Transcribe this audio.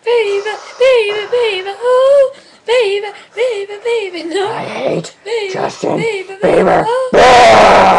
baby, baby, baby, oh, baby, baby, baby, no. I hate Baby, Justin baby, baby, Bieber. oh. Ah!